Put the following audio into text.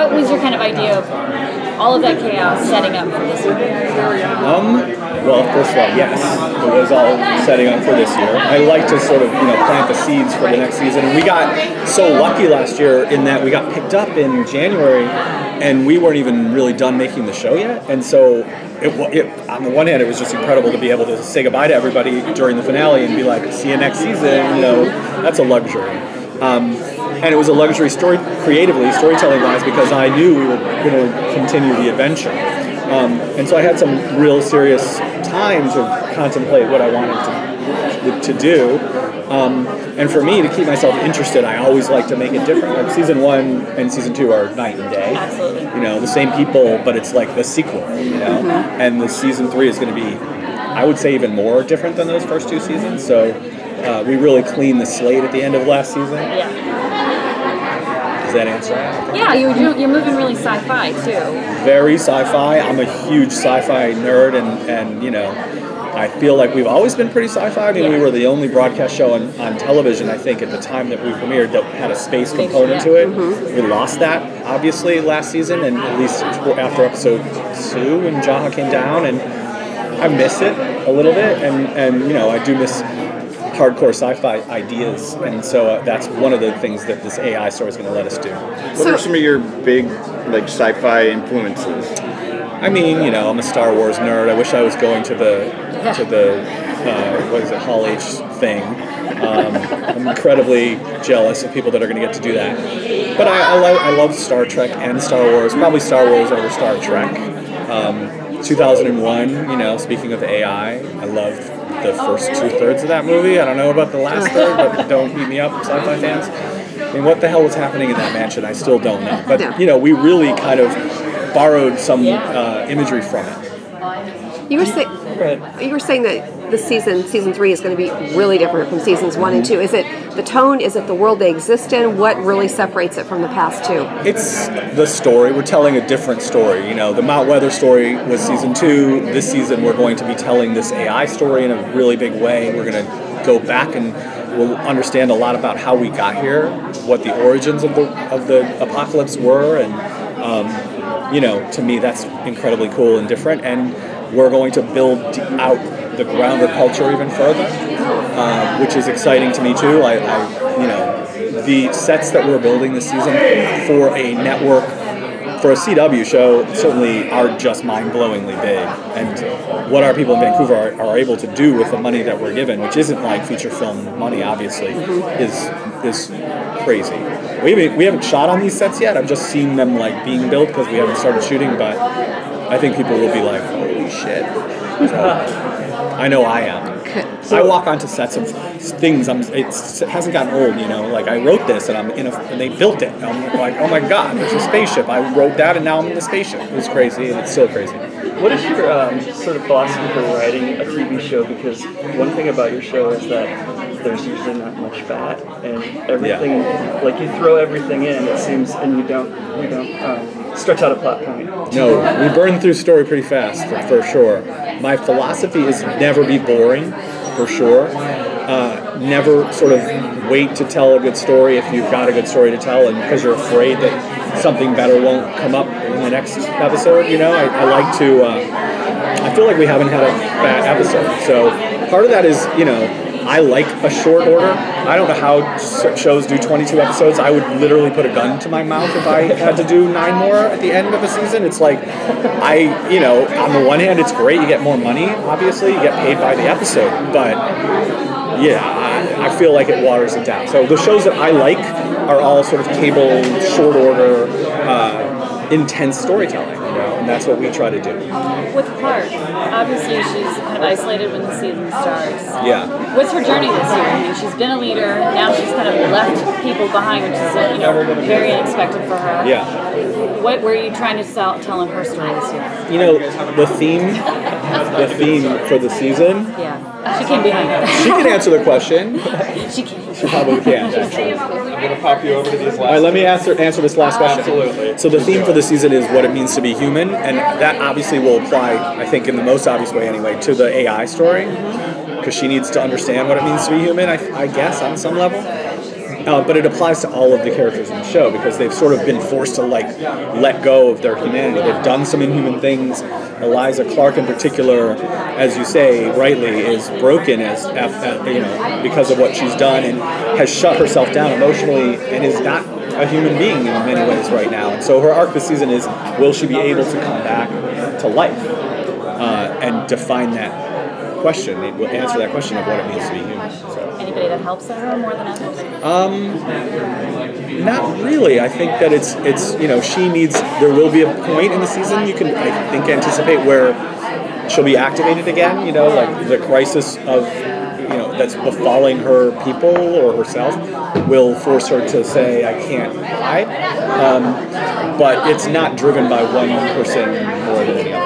what was your kind of idea of all of that chaos setting up for this year? Well, first of all, yes, it was all setting up for this year. I like to sort of, plant the seeds for the next season. And we got so lucky last year in that we got picked up in January, and we weren't even really done making the show yet. And so, on the one hand, it was just incredible to be able to say goodbye to everybody during the finale and be like, see you next season. That's a luxury. And it was a luxury storytelling-wise, because I knew we were going to continue the adventure. And so I had some real serious time to contemplate what I wanted to do. And for me, to keep myself interested, I always like to make it different. Like season 1 and season 2 are night and day. Absolutely. The same people, but it's like the sequel, And the season 3 is going to be, I would say, even more different than those first 2 seasons. So we really cleaned the slate at the end of last season. Yeah. Does that answer it? Yeah, you're moving really sci-fi too. Very sci-fi. I'm a huge sci-fi nerd, and I feel like we've always been pretty sci-fi. I mean, we were the only broadcast show on television, I think, at the time that we premiered that had a space component to it. We lost that, obviously, last season, and at least after episode 2 when Jaha came down, and I miss it a little bit, and I do miss hardcore sci-fi ideas, and so that's one of the things that this AI story is going to let us do. What are some of your big sci-fi influences? I mean, I'm a Star Wars nerd. I wish I was going to the what is it, Hall H thing. I'm incredibly jealous of people that are going to get to do that. But I love Star Trek and Star Wars. Probably Star Wars over Star Trek. 2001. Speaking of AI, I love the first 2/3 of that movie. I don't know about the last third, but don't beat me up, sci-fi fans. I mean, what the hell was happening in that mansion? I still don't know. But, we really kind of borrowed some imagery from it. You were saying that this season 3, is going to be really different from seasons 1 and 2. Is it the tone? Is it the world they exist in? What really separates it from the past 2? It's the story. We're telling a different story. The Mount Weather story was season 2. This season we're going to be telling this AI story in a really big way. We're going to go back and we'll understand a lot about how we got here, what the origins of the apocalypse were, and to me that's incredibly cool and different. And we're going to build out the Grounder culture even further, which is exciting to me too. The sets that we're building this season for a network, for a CW show, certainly are just mind-blowingly big. And what our people in Vancouver are able to do with the money that we're given, which isn't like feature film money, obviously, is crazy. We haven't shot on these sets yet. I've just seen them being built because we haven't started shooting, but I think people will be like, holy shit. So, I know I am. I walk onto sets of things. It hasn't gotten old, I wrote this and and they built it. And I'm like, oh my god, there's a spaceship. I wrote that and now I'm in the spaceship. It was crazy and it's still crazy. What is your sort of philosophy for writing a TV show? Because one thing about your show is that there's usually not much fat and everything. You throw everything in, it seems, and you don't stretch out a plot point. No, we burn through story pretty fast, for sure. My philosophy is never be boring, for sure. Never sort of wait to tell a good story if you've got a good story to tell, and because you're afraid that something better won't come up in the next episode. I like to. I feel like we haven't had a bad episode, so part of that is I like a short order. I don't know how shows do 22 episodes. I would literally put a gun to my mouth if I had to do 9 more at the end of a season. It's like, on the one hand, it's great. You get more money, obviously. You get paid by the episode. But, I feel like it waters it down. So the shows that I like are all sort of cable, short order, intense storytelling. And that's what we try to do. With Clark, obviously she's kind of isolated when the season starts. Yeah. What's her journey this year? I mean, she's been a leader. Now she's kind of left people behind, which is very unexpected for her. Yeah. What were you trying to tell in her story this year? The theme for the season. Yeah. She came behind her. She can answer the question. She can. She probably can. Actually. I'm going to pop you over to these last. All right, let me answer this last question. Absolutely. So the theme for the season is what it means to be human, and that obviously will apply, I think, in the most obvious way anyway, to the AI story, because she needs to understand what it means to be human, I guess, on some level. but it applies to all of the characters in the show because they've sort of been forced to like let go of their humanity. They've done some inhuman things. Eliza Clark, in particular, as you say rightly, is broken because of what she's done and has shut herself down emotionally and is not a human being in many ways right now. And so her arc this season is: will she be able to come back to life and define that question? It will answer that question of what it means to be human. So. Anybody that helps her more than others? Not really. I think that it's she needs. There will be a point in the season you can I think anticipate where she'll be activated again. Like the crisis of that's befalling her people or herself will force her to say, I can't hide. But it's not driven by one person more than any other.